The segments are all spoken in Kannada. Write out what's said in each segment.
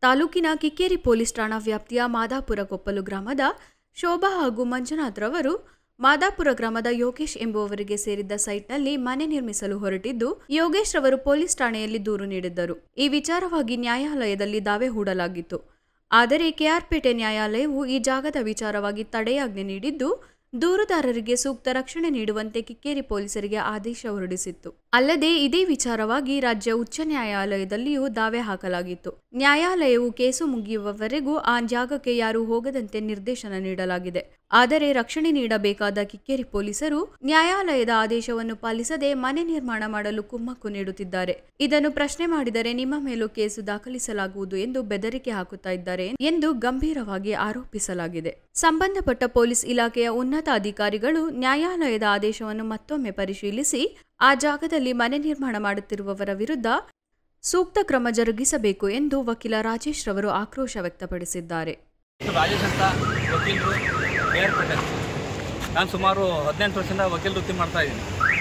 ತಾಲೂಕಿನ ಕಿಕ್ಕೇರಿ ಪೊಲೀಸ್ ಠಾಣಾ ವ್ಯಾಪ್ತಿಯ ಮಾದಾಪುರ ಕೊಪ್ಪಲು ಗ್ರಾಮದ ಶೋಭಾ ಹಾಗೂ ಮಂಜುನಾಥ್ ರವರು ಮಾದಾಪುರ ಗ್ರಾಮದ ಯೋಗೇಶ್ ಎಂಬುವವರಿಗೆ ಸೇರಿದ್ದ ಸೈಟ್ನಲ್ಲಿ ಮನೆ ನಿರ್ಮಿಸಲು ಹೊರಟಿದ್ದು, ಯೋಗೇಶ್ ರವರು ಪೊಲೀಸ್ ಠಾಣೆಯಲ್ಲಿ ದೂರು ನೀಡಿದ್ದರು. ಈ ವಿಚಾರವಾಗಿ ನ್ಯಾಯಾಲಯದಲ್ಲಿ ದಾವೆ ಹೂಡಲಾಗಿತ್ತು. ಆದರೆ ಕೆಆರ್ಪೇಟೆ ನ್ಯಾಯಾಲಯವು ಈ ಜಾಗದ ವಿಚಾರವಾಗಿ ತಡೆಯಾಜ್ಞೆ ನೀಡಿದ್ದು, ದೂರುದಾರರಿಗೆ ಸೂಕ್ತ ರಕ್ಷಣೆ ನೀಡುವಂತೆ ಕಿಕ್ಕೇರಿ ಪೊಲೀಸರಿಗೆ ಆದೇಶ ಹೊರಡಿಸಿತ್ತು. ಅಲ್ಲದೆ ಇದೇ ವಿಚಾರವಾಗಿ ರಾಜ್ಯ ಉಚ್ಚ ನ್ಯಾಯಾಲಯದಲ್ಲಿಯೂ ದಾವೆ ಹಾಕಲಾಗಿತ್ತು. ನ್ಯಾಯಾಲಯವು ಕೇಸು ಮುಗಿಯುವವರೆಗೂ ಆ ಜಾಗಕ್ಕೆ ಯಾರೂ ಹೋಗದಂತೆ ನಿರ್ದೇಶನ ನೀಡಲಾಗಿದೆ. ಆದರೆ ರಕ್ಷಣೆ ನೀಡಬೇಕಾದ ಕಿಕ್ಕೇರಿ ಪೊಲೀಸರು ನ್ಯಾಯಾಲಯದ ಆದೇಶವನ್ನು ಪಾಲಿಸದೆ ಮನೆ ನಿರ್ಮಾಣ ಮಾಡಲು ಕುಮ್ಮಕ್ಕು ನೀಡುತ್ತಿದ್ದಾರೆ. ಇದನ್ನು ಪ್ರಶ್ನೆ ಮಾಡಿದರೆ ನಿಮ್ಮ ಮೇಲೂ ಕೇಸು ದಾಖಲಿಸಲಾಗುವುದು ಎಂದು ಬೆದರಿಕೆ ಹಾಕುತ್ತಾ ಇದ್ದಾರೆ ಎಂದು ಗಂಭೀರವಾಗಿ ಆರೋಪಿಸಲಾಗಿದೆ. ಸಂಬಂಧಪಟ್ಟ ಪೊಲೀಸ್ ಇಲಾಖೆಯ ಉನ್ನತ ಅಧಿಕಾರಿಗಳು ನ್ಯಾಯಾಲಯದ ಆದೇಶವನ್ನು ಮತ್ತೊಮ್ಮೆ ಪರಿಶೀಲಿಸಿ ಆ ಜಾಗದಲ್ಲಿ ಮನೆ ನಿರ್ಮಾಣ ಮಾಡುತ್ತಿರುವವರ ವಿರುದ್ಧ ಸೂಕ್ತ ಕ್ರಮ ಜರುಗಿಸಬೇಕು ಎಂದು ವಕೀಲ ರಾಜೇಶ್ ರವರು ಆಕ್ರೋಶ ವ್ಯಕ್ತಪಡಿಸಿದ್ದಾರೆ. ರಾಜೇಶ್ ಅಂತ ವಕೀಲರು ಕೇರ್ಪೇಟೆ. ನಾನು ಸುಮಾರು 18 ವರ್ಷದಿಂದ ವಕೀಲ ವೃತ್ತಿ ಮಾಡ್ತಾ ಇದ್ದೀನಿ.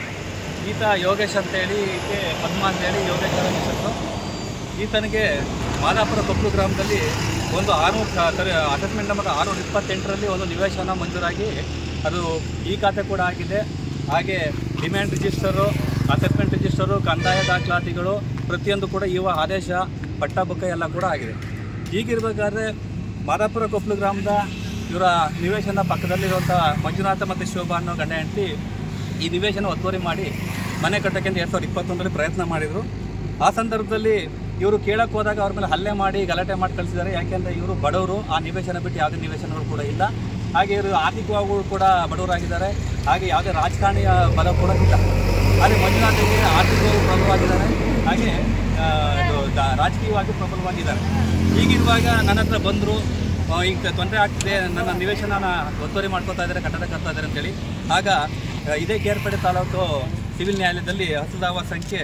ಈತ ಯೋಗೇಶ್ ಅಂತೇಳಿ ಈಕೆ ಪದ್ಮ ಅಂತೇಳಿ ಯೋಗೇಶ್ ಅವರ ಹೆಸರು. ಈತನಿಗೆ ಮಾದಾಪುರ ಕೊಪ್ಪಲು ಗ್ರಾಮದಲ್ಲಿ ಒಂದು ಅಸೆಸ್ಮೆಂಟ್ ನಂಬರ್ 628ರಲ್ಲಿ ಒಂದು ನಿವೇಶನ ಮಂಜೂರಾಗಿ ಅದು ಈ ಖಾತೆ ಕೂಡ ಆಗಿದೆ. ಹಾಗೆ ಡಿಮ್ಯಾಂಡ್ ರಿಜಿಸ್ಟರು, ಅಸೆಸ್ಮೆಂಟ್ ರಿಜಿಸ್ಟರು, ಕಂದಾಯ ದಾಖಲಾತಿಗಳು ಪ್ರತಿಯೊಂದು ಕೂಡ ಇವ ಆದೇಶ ಪಟ್ಟಾಬುಕ್ಕ ಎಲ್ಲ ಕೂಡ ಆಗಿದೆ. ಹೀಗಿರಬೇಕಾದ್ರೆ ಮಾದಾಪುರ ಕೊಪ್ಪಲು ಗ್ರಾಮದ ಇವರ ನಿವೇಶನ ಪಕ್ಕದಲ್ಲಿರುವಂಥ ಮಂಜುನಾಥ ಮತ್ತು ಶೋಭಾ ಅನ್ನೋ ಗಂಡ ಹೆಂಡತಿ ಈ ನಿವೇಶನ ಒತ್ತುವರಿ ಮಾಡಿ ಮನೆ ಕಟ್ಟೋಕ್ಕೆ 2021ರಲ್ಲಿ ಪ್ರಯತ್ನ ಮಾಡಿದರು. ಆ ಸಂದರ್ಭದಲ್ಲಿ ಇವರು ಕೇಳಕ್ಕೆ ಹೋದಾಗ ಅವ್ರ ಮೇಲೆ ಹಲ್ಲೆ ಮಾಡಿ ಗಲಾಟೆ ಮಾಡಿ ಕಳಿಸಿದ್ದಾರೆ. ಯಾಕೆಂದರೆ ಇವರು ಬಡವರು, ಆ ನಿವೇಶನ ಬಿಟ್ಟು ಯಾವುದೇ ನಿವೇಶನಗಳು ಕೂಡ ಇಲ್ಲ. ಹಾಗೆ ಇವರು ಆರ್ಥಿಕವಾಗೂ ಕೂಡ ಬಡವರಾಗಿದ್ದಾರೆ. ಹಾಗೆ ಯಾವುದೇ ರಾಜಕಾರಣಿಯ ಬಲ ಕೂಡ ಇಲ್ಲ. ಆದರೆ ಮಂಜುನಾಥಿಗೆ ಆರ್ಥಿಕವಾಗಿ ಪ್ರಬಲವಾಗಿದ್ದಾರೆ, ಹಾಗೆ ರಾಜಕೀಯವಾಗಿ ಪ್ರಬಲವಾಗಿದ್ದಾರೆ. ಹೀಗಿರುವಾಗ ನನ್ನ ಹತ್ರ ಬಂದರು, ಈಗ ತೊಂದರೆ ಆಗ್ತಿದೆ, ನನ್ನ ನಿವೇಶನ ಒತ್ತುವರಿ ಮಾಡ್ಕೋತಾ ಇದ್ದಾರೆ, ಕಟ್ಟಡ ಕಟ್ತಾ ಇದ್ದಾರೆ ಅಂತೇಳಿ. ಆಗ ಇದೇ ಕೇರ್ಪೇಟೆ ತಾಲೂಕು ಸಿವಿಲ್ ನ್ಯಾಯಾಲಯದಲ್ಲಿ ಹಸುದಾವ ಸಂಖ್ಯೆ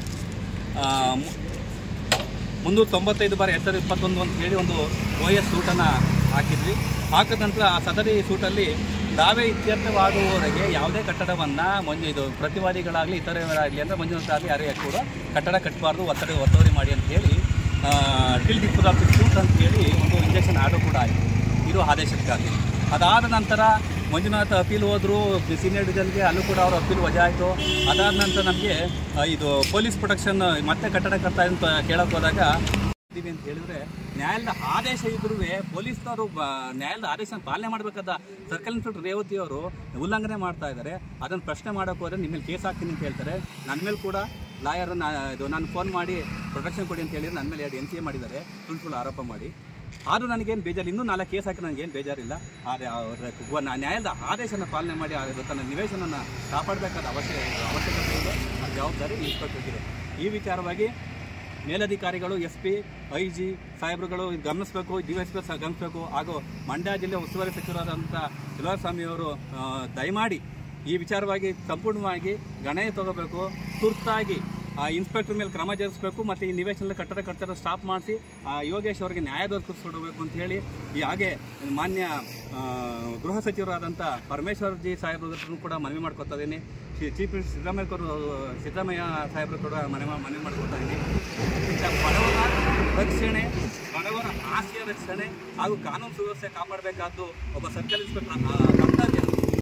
395/2021 ಅಂತ ಹೇಳಿ ಒಂದು OS ಸೂಟನ್ನು ಹಾಕಿದ್ವಿ. ಹಾಕಿದ ನಂತರ ಆ ಸದರಿ ಸೂಟಲ್ಲಿ ದಾವೆ ಇತ್ಯರ್ಥವಾಗುವವರೆಗೆ ಯಾವುದೇ ಕಟ್ಟಡವನ್ನು ಇದು ಪ್ರತಿವಾದಿಗಳಾಗಲಿ ಇತರರಾಗಲಿ ಅಂದರೆ ಮಂಜುನಾಥಾಗಲಿ ಯಾರೇ ಕೂಡ ಕಟ್ಟಡ ಕಟ್ಟಬಾರ್ದು, ಒತ್ತುವರಿ ಮಾಡಿ ಅಂತ ಹೇಳಿ ಟಿಲ್ ಡಿಪೋಸ್ ಆಫ್ ಸೂಟ್ ಅಂತ ಹೇಳಿ ಒಂದು ಇಂಜೆಕ್ಷನ್ ಆರ್ಡರ್ ಕೂಡ ಆಯಿತು. ಇದು ಆದೇಶಕ್ಕಾಗಿ. ಅದಾದ ನಂತರ ಮಂಜುನಾಥ ಅಪೀಲ್ ಹೋದರು ಸೀನಿಯರ್ ಡಿವಿಷನ್ಗೆ, ಅಲ್ಲೂ ಕೂಡ ಅವರು ಅಪೀಲ್ ವಜಾ ಆಯಿತು. ಅದಾದ ನಂತರ ನಮಗೆ ಇದು ಪೊಲೀಸ್ ಪ್ರೊಟೆಕ್ಷನ್ ಮತ್ತೆ ಕಟ್ಟಡ ಕಟ್ತಾ ಅಂತ ಕೇಳೋಕೆ ಹೋದಾಗ ಇದ್ದೀವಿ ಅಂತ ಹೇಳಿದ್ರೆ, ನ್ಯಾಯಾಲಯದ ಆದೇಶ ಇದ್ರೂ ಪೊಲೀಸ್ನವರು ನ್ಯಾಯಾಲಯದ ಆದೇಶ ಪಾಲನೆ ಮಾಡಬೇಕಾದ ಸರ್ಕಲ್ ಇನ್ಸ್ಪೆಕ್ಟರ್ ರೇವತಿಯವರು ಉಲ್ಲಂಘನೆ ಮಾಡ್ತಾ ಇದ್ದಾರೆ. ಅದನ್ನು ಪ್ರಶ್ನೆ ಮಾಡೋಕೆ ಹೋದರೆ ನಿಮ್ಮ ಮೇಲೆ ಕೇಸ್ ಹಾಕ್ತೀನಿ ಅಂತ ಹೇಳ್ತಾರೆ. ನನ್ನ ಮೇಲೆ ಕೂಡ ಲಾಯರ್ ನಾನು ಫೋನ್ ಮಾಡಿ ಪ್ರೊಟೆಕ್ಷನ್ ಕೊಡಿ ಅಂತ ಹೇಳಿದ್ರೆ ನನ್ನ ಮೇಲೆ 2 NCA ಮಾಡಿದ್ದಾರೆ, ಸುಳ್ಳು ಆರೋಪ ಮಾಡಿ. ಆದರೂ ನನಗೇನು ಬೇಜಾರು, ಇನ್ನೂ 4 ಕೇಸ್ ಹಾಕಿ ನನಗೇನು ಬೇಜಾರಿಲ್ಲ. ಆದರೆ ನ್ಯಾಯಾಲಯದ ಆದೇಶನ ಪಾಲನೆ ಮಾಡಿ ತನ್ನ ನಿವೇಶನನ ಕಾಪಾಡಬೇಕಾದ ಅವಶ್ಯಕತೆ ಇದೆ. ಆ ಜವಾಬ್ದಾರಿ ಇನ್ಸ್ಪೆಕ್ಟರ್ಗಿದೆ. ಈ ವಿಚಾರವಾಗಿ ಮೇಲಧಿಕಾರಿಗಳು, SP, IG ಸಾಹೇಬರುಗಳು ಗಮನಿಸಬೇಕು, DSP ಗಮನಿಸಬೇಕು. ಹಾಗೂ ಮಂಡ್ಯ ಜಿಲ್ಲೆ ಉಸ್ತುವಾರಿ ಸಚಿವರಾದಂಥ ಶಿವಸ್ವಾಮಿಯವರು ದಯಮಾಡಿ ಈ ವಿಚಾರವಾಗಿ ಸಂಪೂರ್ಣವಾಗಿ ಗಣನೆ ತಗೋಬೇಕು. ತುರ್ತಾಗಿ ಇನ್ಸ್ಪೆಕ್ಟರ್ ಮೇಲೆ ಕ್ರಮ ಜರುಗಿಸಬೇಕು ಮತ್ತು ಈ ನಿವೇಶನದ ಕಟ್ಟಡ ಕಟ್ಟಡ ಸ್ಟಾಪ್ ಮಾಡಿಸಿ ಯೋಗೇಶ್ ಅವರಿಗೆ ನ್ಯಾಯ ದೊರಕಿಸ್ಕೊಡ್ಬೇಕು ಅಂತ ಹೇಳಿ ಹಾಗೆ ಮಾನ್ಯ ಗೃಹ ಸಚಿವರಾದಂಥ ಪರಮೇಶ್ವರ್ ಜಿ ಸಾಹೇಬರು ಕೂಡ ಮನವಿ ಮಾಡ್ಕೊತಾ ಇದ್ದೀನಿ. ಚೀಫ್ ಮಿನಿಸ್ಟರ್ ಸಿದ್ದರಾಮಯ್ಯ ಸಾಹೇಬರು ಕೂಡ ಮನವಿ ಮಾಡ್ಕೊತಾ ಇದ್ದೀನಿ. ಬಡವರ ರಕ್ಷಣೆ, ಬಡವರ ಆಸ್ತಿಯ ರಕ್ಷಣೆ ಹಾಗೂ ಕಾನೂನು ಸುವ್ಯವಸ್ಥೆ ಕಾಪಾಡಬೇಕಾದ್ದು ಒಬ್ಬ ಸರ್ಕಲ್ ಇನ್ಸ್ಪೆಕ್ಟರ್